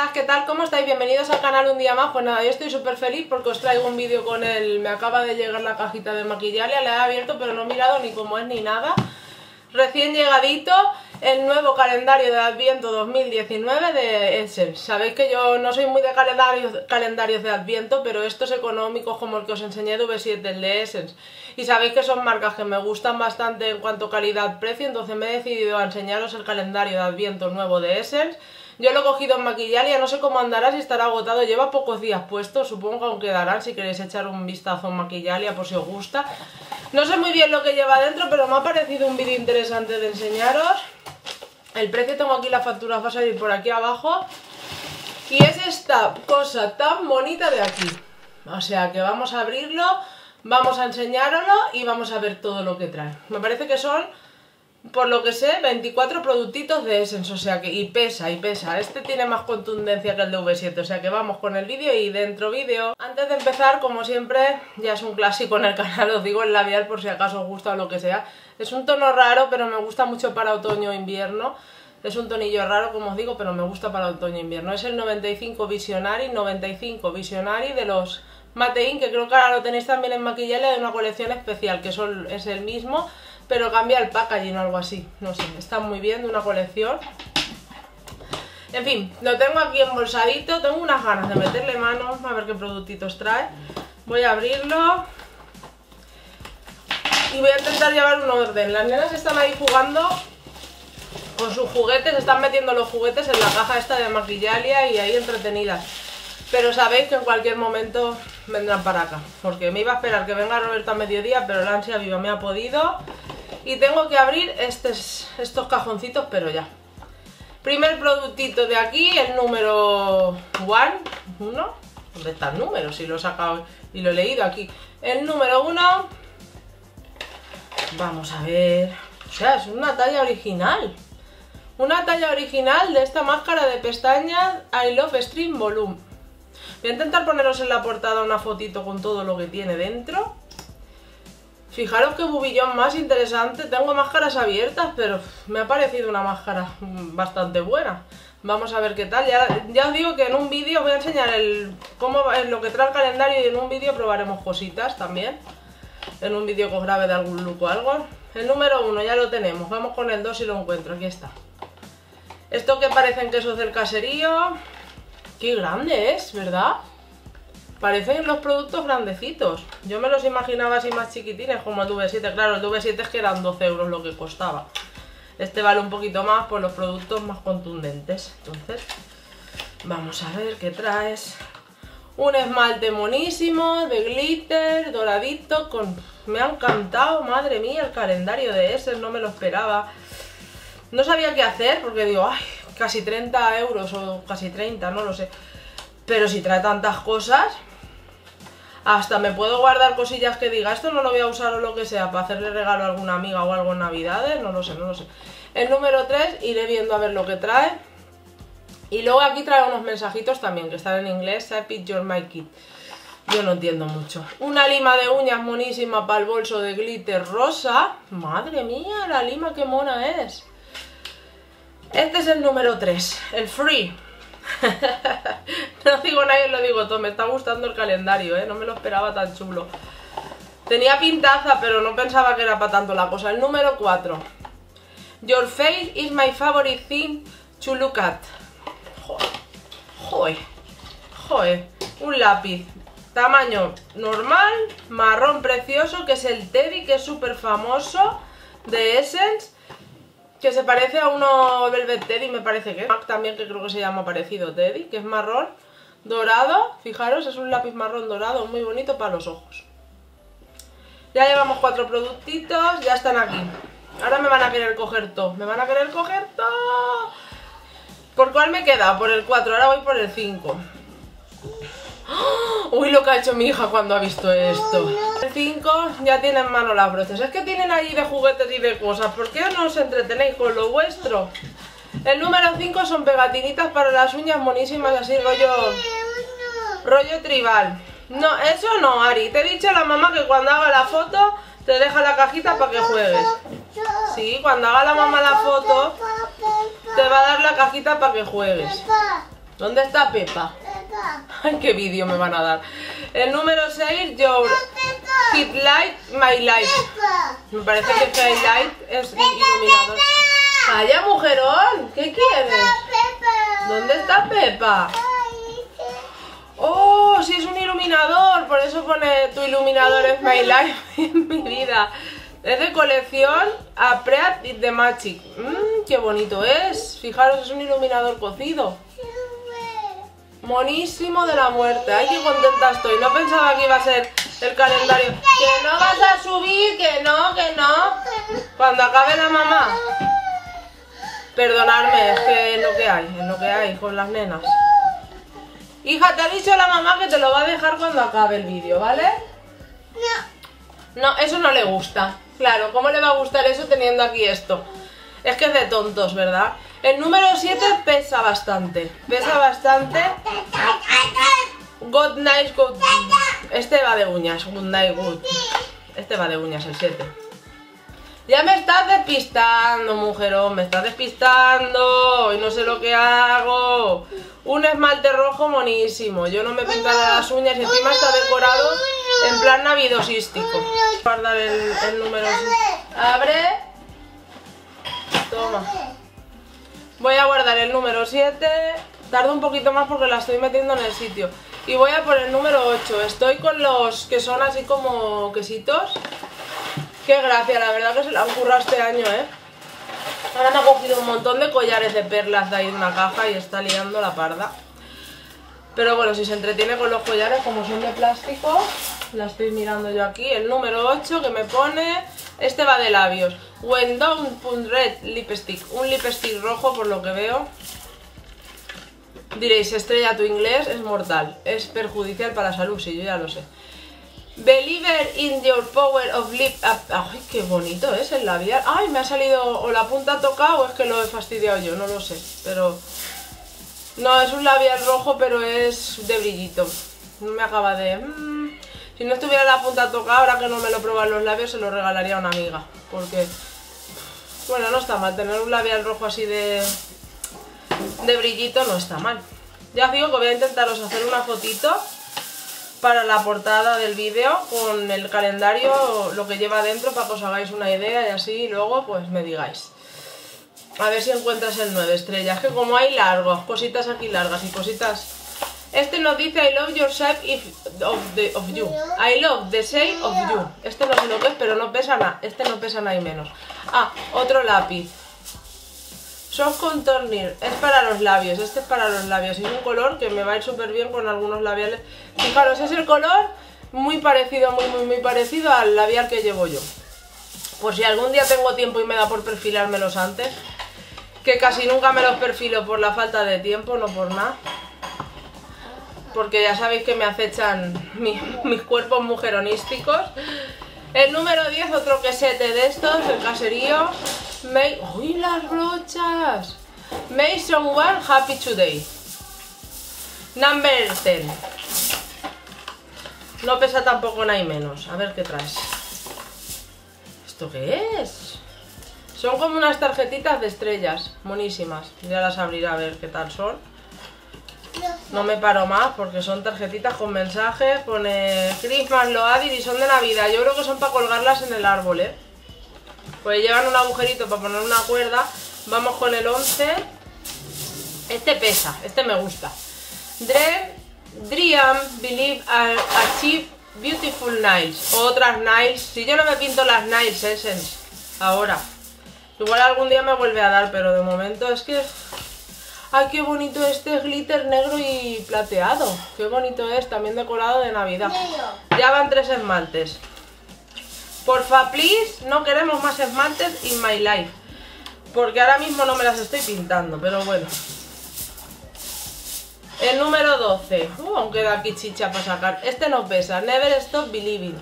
Buenas, ¿qué tal? ¿Cómo estáis? Bienvenidos al canal un día más. Pues nada, yo estoy súper feliz porque os traigo un vídeo con el... Me acaba de llegar la cajita de Maquillalia, la he abierto pero no he mirado ni cómo es ni nada. Recién llegadito el nuevo calendario de Adviento 2019 de Essence. Sabéis que yo no soy muy de calendarios de Adviento, pero estos económicos como el que os enseñé de V7, el de Essence. Y sabéis que son marcas que me gustan bastante en cuanto a calidad-precio, entonces me he decidido a enseñaros el calendario de Adviento nuevo de Essence. Yo lo he cogido en Maquillalia, no sé cómo andará, si estará agotado, lleva pocos días puesto, supongo que aún quedarán si queréis echar un vistazo en Maquillalia por si os gusta. No sé muy bien lo que lleva dentro, pero me ha parecido un vídeo interesante de enseñaros. El precio, tengo aquí la factura, va a salir por aquí abajo. Y es esta cosa tan bonita de aquí. O sea que vamos a abrirlo, vamos a enseñároslo y vamos a ver todo lo que trae. Me parece que son, por lo que sé, 24 productitos de Essence, o sea que... Y pesa, y pesa. Este tiene más contundencia que el de V7, o sea que vamos con el vídeo y dentro vídeo. Antes de empezar, como siempre, ya es un clásico en el canal, os digo el labial por si acaso os gusta o lo que sea. Es un tono raro, pero me gusta mucho para otoño e invierno. Es un tonillo raro, como os digo, pero me gusta para otoño e invierno. Es el 95 Visionary de los Matein, que creo que ahora lo tenéis también en Maquillalia de una colección especial, que es el mismo, pero cambia el packaging o algo así. No sé, está muy bien, de una colección. En fin, lo tengo aquí embolsadito, tengo unas ganas de meterle mano, a ver qué productitos trae. Voy a abrirlo y voy a intentar llevar un orden. Las nenas están ahí jugando con sus juguetes, están metiendo los juguetes en la caja esta de Maquillalia y ahí entretenidas. Pero sabéis que en cualquier momento vendrán para acá, porque me iba a esperar que venga Roberto a mediodía, pero la ansia viva me ha podido. Y tengo que abrir estos cajoncitos, pero ya. Primer productito de aquí, el número 1. ¿Dónde está el número? Si lo he sacado y lo he leído aquí. El número 1. Vamos a ver. O sea, es una talla original. Una talla original de esta máscara de pestañas I Love Extreme Volume. Voy a intentar poneros en la portada una fotito con todo lo que tiene dentro. Fijaros qué bubillón más interesante. Tengo máscaras abiertas, pero me ha parecido una máscara bastante buena. Vamos a ver qué tal. Ya os digo que en un vídeo os voy a enseñar cómo es lo que trae el calendario y en un vídeo probaremos cositas también. En un vídeo que os grabe de algún look o algo. El número 1 ya lo tenemos. Vamos con el 2 si lo encuentro. Aquí está. Esto que parecen quesos del caserío. Qué grande es, ¿verdad? Parecen los productos grandecitos. Yo me los imaginaba así más chiquitines como el V7. Claro, el V7 es que eran 12 euros lo que costaba. Este vale un poquito más por los productos más contundentes. Entonces, vamos a ver qué traes. Un esmalte monísimo de glitter, doradito, con... Me ha encantado, madre mía, el calendario de Essence, no me lo esperaba. No sabía qué hacer porque digo, ay, casi 30 euros o casi 30, no lo sé. Pero si trae tantas cosas... Hasta me puedo guardar cosillas que diga, esto no lo voy a usar o lo que sea, para hacerle regalo a alguna amiga o algo en Navidades, no lo sé, no lo sé. El número 3 iré viendo a ver lo que trae. Y luego aquí trae unos mensajitos también, que están en inglés, Happy You're My Kid. Yo no entiendo mucho. Una lima de uñas monísima para el bolso de glitter rosa. Madre mía, la lima qué mona es. Este es el número 3, el Free. No digo nadie, lo digo todo. Me está gustando el calendario, no me lo esperaba tan chulo. Tenía pintaza, pero no pensaba que era para tanto la cosa. El número 4, Your face is my favorite thing to look at. Joder, joder, joder. Un lápiz tamaño normal, marrón precioso, que es el Teddy, que es súper famoso de Essence, que se parece a uno Velvet Teddy, me parece que es. También, que creo que se llama parecido Teddy, que es marrón dorado. Fijaros, es un lápiz marrón dorado muy bonito para los ojos. Ya llevamos 4 productitos, ya están aquí. Ahora me van a querer coger todo, me van a querer coger todo. ¿Por cuál me he quedado? Por el 4, ahora voy por el 5. Uy, lo que ha hecho mi hija cuando ha visto esto. El 5 ya tiene en mano las broches. Es que tienen ahí de juguetes y de cosas. ¿Por qué no os entretenéis con lo vuestro? El número 5 son pegatinitas para las uñas monísimas, así rollo tribal. No, eso no, Ari. Te he dicho a la mamá que cuando haga la foto te deja la cajita para que juegues. Sí, cuando haga la mamá la foto te va a dar la cajita para que juegues. ¿Dónde está Pepa? Ay, qué vídeo me van a dar. El número 6, Your Highlight My Life. Me parece que Highlight es iluminador. ¡Calla, mujerón! ¿Qué quieres? ¿Dónde está Pepa? ¡Oh! Sí, es un iluminador. Por eso pone tu iluminador es My Life en mi vida. Es de colección Appreat It The Magic. ¡Qué bonito es! Fijaros, es un iluminador cocido. Monísimo de la muerte. Ay, qué contenta estoy. No pensaba que iba a ser el calendario. Que no vas a subir, que no, que no. Cuando acabe la mamá. Perdonadme, es que es lo que hay con las nenas. Hija, te ha dicho la mamá que te lo va a dejar cuando acabe el vídeo, ¿vale? No, eso no le gusta. Claro, ¿cómo le va a gustar eso teniendo aquí esto? Es que es de tontos, ¿verdad? El número 7 pesa bastante. Pesa bastante. Good night, good. Este va de uñas. Good night, good. Este va de uñas, el 7. Ya me estás despistando, mujerón. Me estás despistando. Y no sé lo que hago. Un esmalte rojo monísimo. Yo no me pintaré las uñas y encima está decorado en plan navidosístico. Guardar el número 7. Abre. Toma. Voy a guardar el número 7. Tardo un poquito más porque la estoy metiendo en el sitio. Y voy a por el número 8. Estoy con los que son así como quesitos. Qué gracia, la verdad que se la han currado este año, ¿eh? Ahora me ha cogido un montón de collares de perlas de ahí de una caja y está liando la parda. Pero bueno, si se entretiene con los collares, como son de plástico, la estoy mirando yo aquí. El número 8 que me pone... Este va de labios. When Down Punt Red Lipstick. Un lipstick rojo por lo que veo. Diréis, Estrella, tu inglés es mortal. Es perjudicial para la salud, sí, yo ya lo sé. Believer in your power of lip... Ay, qué bonito es el labial. Ay, me ha salido... O la punta ha tocado o es que lo he fastidiado yo, no lo sé. Pero... No, es un labial rojo, pero es de brillito. No me acaba de... Si no estuviera la punta tocada, ahora que no me lo prueban los labios, se lo regalaría a una amiga. Porque... Bueno, no está mal. Tener un labial rojo así de brillito no está mal. Ya os digo que voy a intentaros hacer una fotito para la portada del vídeo con el calendario, lo que lleva dentro, para que os hagáis una idea y así luego pues me digáis. A ver si encuentras el 9, Estrella. Es que como hay largos, cositas aquí largas y cositas... Este nos dice I love your shape of you. I love the shape of you. Este no sé lo que es, pero no pesa nada. Este no pesa nada y menos. Ah, otro lápiz. Soft Contour, es para los labios. Este es para los labios. Es un color que me va a ir súper bien con algunos labiales. Fijaros, es el color muy parecido, muy parecido al labial que llevo yo. Por si algún día tengo tiempo y me da por perfilármelos antes. Que casi nunca me los perfilo por la falta de tiempo, no por nada. Porque ya sabéis que me acechan mis cuerpos mujeronísticos. El número 10, otro quesete de estos, el caserío. ¡Uy, las brochas! Make someone happy today. Number 10. No pesa tampoco nada y menos. A ver qué traes. ¿Esto qué es? Son como unas tarjetitas de estrellas. Monísimas. Ya las abriré a ver qué tal son. No me paro más porque son tarjetitas con mensajes. Pone Christmas Loaded y son de Navidad. Yo creo que son para colgarlas en el árbol, ¿eh? Pues llevan un agujerito para poner una cuerda. Vamos con el 11. Este pesa, este me gusta. Dream, Believe, Achieve Beautiful Nails. Otras nails. Si yo no me pinto las nails Essence ahora, igual algún día me vuelve a dar, pero de momento es que... ¡Ay, qué bonito este glitter negro y plateado! ¡Qué bonito es! También decorado de Navidad. Ya van 3 esmaltes. Porfa, please, no queremos más esmaltes in my life. Porque ahora mismo no me las estoy pintando, pero bueno. El número 12. Aún queda aquí chicha para sacar. Este no pesa. Never Stop Believing.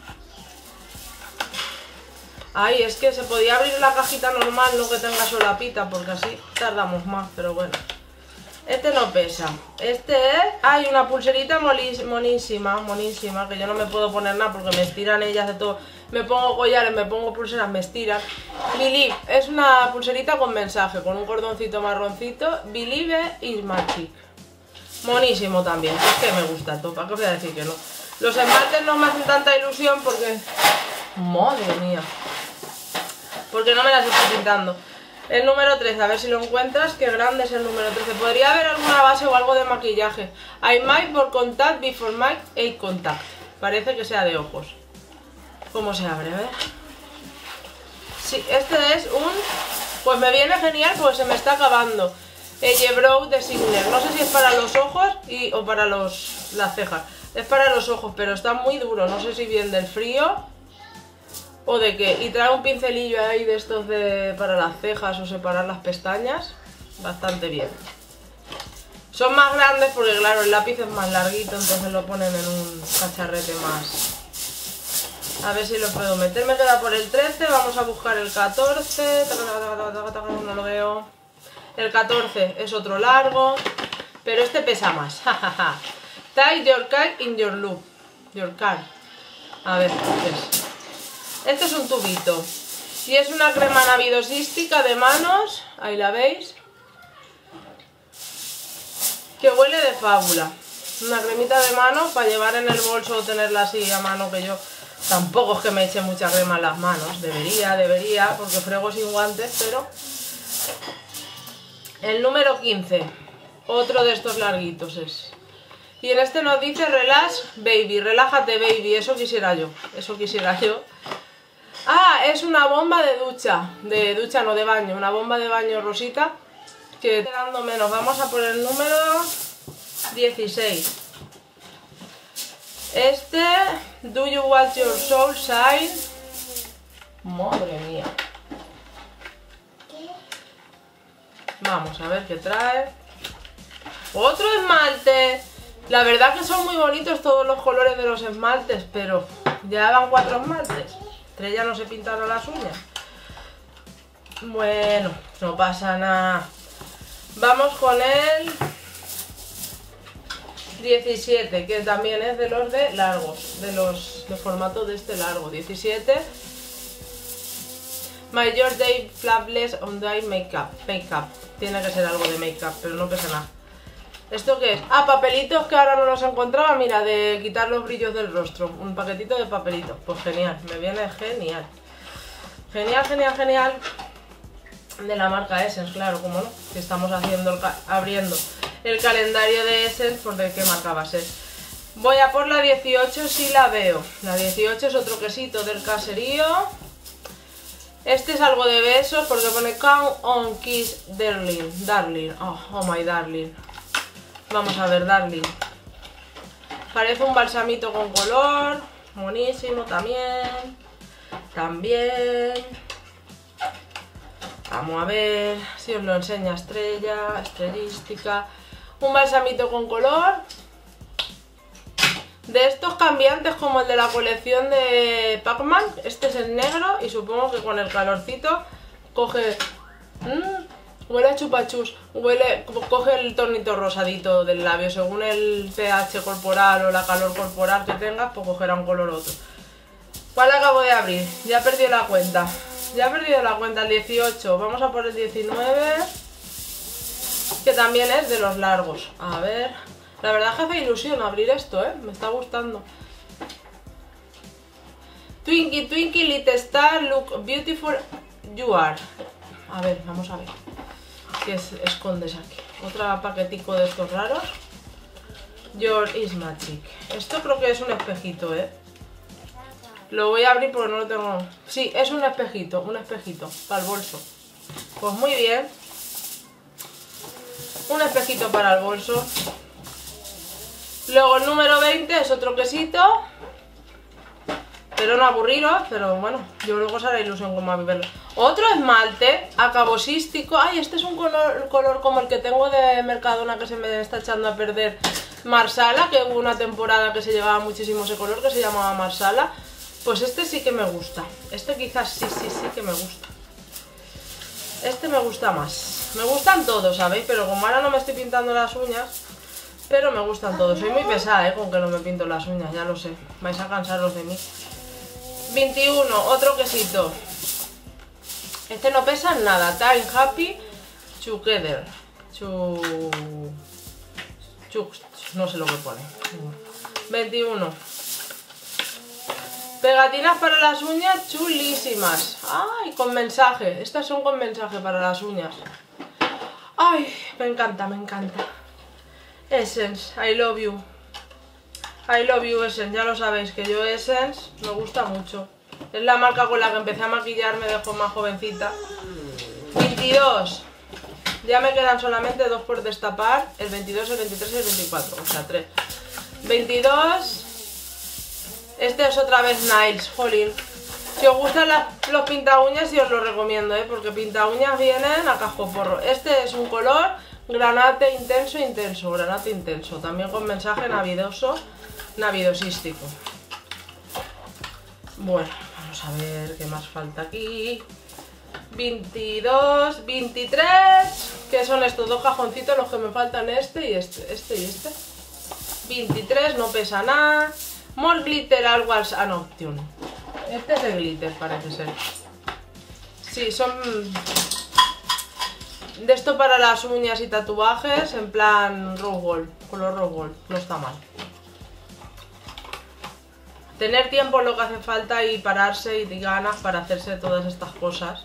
Ay, es que se podía abrir la cajita normal, no que tenga solapita, porque así tardamos más, pero bueno. Este no pesa. Este es... Hay una pulserita monísima, que yo no me puedo poner nada porque me estiran ellas de todo. Me pongo collares, me pongo pulseras, me estiran. Believe, es una pulserita con mensaje, con un cordoncito marroncito. Believe is magic. Monísimo también, es que me gusta todo, ¿para qué os voy a decir que no? Los esmaltes no me hacen tanta ilusión porque... Madre mía. Porque no me las estoy pintando. El número 13, a ver si lo encuentras, qué grande es el número 13. Podría haber alguna base o algo de maquillaje. I might for contact before my eye contact. Parece que sea de ojos. ¿Cómo se abre? A ver. Sí, este es un... Pues me viene genial porque se me está acabando. Eyebrow de Signer. No sé si es para los ojos o para las cejas. Es para los ojos, pero está muy duro. No sé si viene del frío o de qué. Y trae un pincelillo ahí de estos para las cejas o separar las pestañas. Bastante bien. Son más grandes porque claro, el lápiz es más larguito, entonces lo ponen en un cacharrete más. A ver si lo puedo meter. Me queda por el 13, vamos a buscar el 14. No lo veo. El 14 es otro largo, pero este pesa más. Tie your card in your loop. Your card. A ver, ¿qué es? Este es un tubito. Y es una crema navidosística de manos. Ahí la veis. Que huele de fábula. Una cremita de mano para llevar en el bolso o tenerla así a mano, que yo tampoco es que me eche mucha crema en las manos. Debería, porque frego sin guantes, pero... El número 15. Otro de estos larguitos es. Y en este nos dice relax baby, relájate baby, eso quisiera yo. Ah, es una bomba de ducha. De ducha no, de baño. Una bomba de baño rosita. Que dando menos. Vamos a por el número 16. Este, do you want your soul shine? Madre mía. Vamos a ver qué trae. Otro esmalte. La verdad que son muy bonitos todos los colores de los esmaltes, pero ya van 4 esmaltes. 3 ya no se pintaron las uñas. Bueno, no pasa nada. Vamos con el 17, que también es de los de largos, de formato de este largo. 17. My Your Day Flapless on Day Makeup. Tiene que ser algo de make-up, pero no pesa nada. ¿Esto qué es? Ah, papelitos que ahora no los encontraba, mira, de quitar los brillos del rostro. Un paquetito de papelitos. Pues genial, me viene genial. Genial. De la marca Essence, claro, como no. Que estamos abriendo el calendario de Essence, pues de qué marca va a ser. Voy a por la 18 si la veo. La 18 es otro quesito del caserío. Este es algo de besos porque pone Count on Kiss Darling. Oh my darling. Vamos a ver, darling. Parece un balsamito con color. Monísimo también. Vamos a ver si os lo enseña estrellística. Un balsamito con color. De estos cambiantes como el de la colección de Pac-Man. Este es el negro y supongo que con el calorcito coge... huele a chupachus. Coge el tonito rosadito del labio. Según el pH corporal o la calor corporal que tengas, pues cogerá un color u otro. ¿Cuál acabo de abrir? Ya he perdido la cuenta. El 18. Vamos a por el 19. Que también es de los largos. A ver... La verdad es que hace ilusión abrir esto, me está gustando. Twinkie, Twinkie, little star, look beautiful you are. A ver, vamos a ver. ¿Qué escondes aquí? Otro paquetico de estos raros. Your is magic. Esto creo que es un espejito, Lo voy a abrir porque no lo tengo... Sí, es un espejito para el bolso. Pues muy bien. Un espejito para el bolso. Luego el número 20 es otro quesito. Pero no aburriros, pero bueno, yo creo que os hará ilusión como a verlo. Otro esmalte acabosístico. Ay, este es un color como el que tengo de Mercadona que se me está echando a perder. Marsala, que hubo una temporada que se llevaba muchísimo ese color, que se llamaba Marsala. Pues este sí que me gusta. Este quizás sí que me gusta. Este me gusta más. Me gustan todos, ¿sabéis? Pero como ahora no me estoy pintando las uñas... Pero me gustan todos. Soy muy pesada, con que no me pinto las uñas, ya lo sé. Vais a cansaros de mí. 21, otro quesito. Este no pesa nada. Time Happy Together. Chux, no sé lo que pone. 21. Pegatinas para las uñas chulísimas. Ay, con mensaje. Estas son con mensaje para las uñas. Ay, me encanta, me encanta. Essence, I love you. I love you Essence, ya lo sabéis que yo Essence me gusta mucho. Es la marca con la que empecé a maquillarme de más jovencita. 22. Ya me quedan solamente 2 por destapar. El 22, el 23 y el 24. O sea, 3. 22. Este es otra vez Nails, jolín. Si os gustan los pinta uñas, sí os lo recomiendo, porque pinta uñas vienen a cascoporro. Este es un color granate intenso, intenso. Granate intenso. También con mensaje navidoso, navidosístico. Bueno, vamos a ver qué más falta aquí. 22, 23. Que son estos dos cajoncitos los que me faltan, este y este. 23, no pesa nada. More glitter always an option. Este es de glitter, parece ser. Sí, son de esto para las uñas y tatuajes, en plan rose gold, color rose gold, no está mal. Tener tiempo es lo que hace falta y pararse y ganas para hacerse todas estas cosas.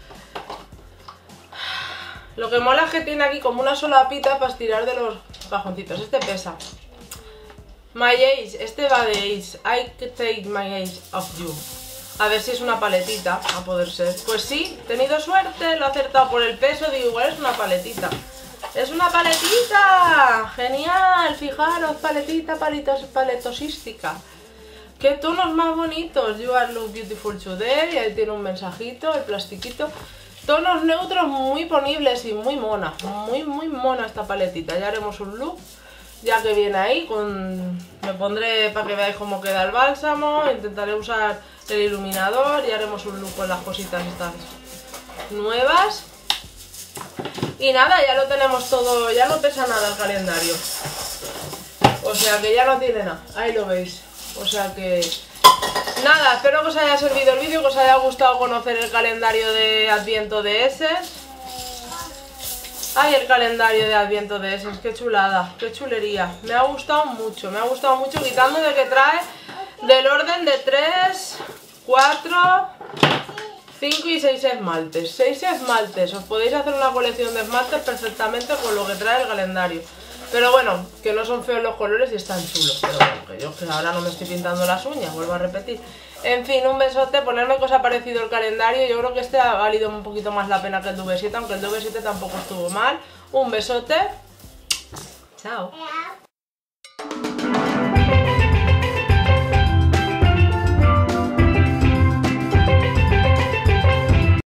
Lo que mola es que tiene aquí como una solapita para estirar de los cajoncitos. Este pesa. My Age, este va de Age. I could take my age of you. A ver si es una paletita, a poder ser. Pues sí, he tenido suerte, lo he acertado por el peso, digo, igual es una paletita. ¡Es una paletita! ¡Genial! Fijaros, paletita, paletosística. ¡Qué tonos más bonitos! You are look beautiful today. Y ahí tiene un mensajito, el plastiquito. Tonos neutros muy ponibles y muy mona. Muy mona esta paletita. Ya haremos un look. Ya que viene ahí, me pondré para que veáis cómo queda el bálsamo, intentaré usar el iluminador y haremos un look con las cositas estas nuevas. Y nada, ya lo tenemos todo, ya no pesa nada el calendario. O sea que ya no tiene nada, ahí lo veis. O sea que nada, espero que os haya servido el vídeo, que os haya gustado conocer el calendario de Adviento de Essence. Ay, el calendario de Adviento de Essence, qué chulada, qué chulería. Me ha gustado mucho, quitando de que trae del orden de 3, 4, 5 y 6 esmaltes. 6 esmaltes, os podéis hacer una colección de esmaltes perfectamente con lo que trae el calendario. Pero bueno, que no son feos los colores y están chulos. Pero bueno, que yo que ahora no me estoy pintando las uñas, vuelvo a repetir. En fin, un besote, ponerme que os ha parecido el calendario. Yo creo que este ha valido un poquito más la pena que el DV7, aunque el DV7 tampoco estuvo mal. Un besote. Chao.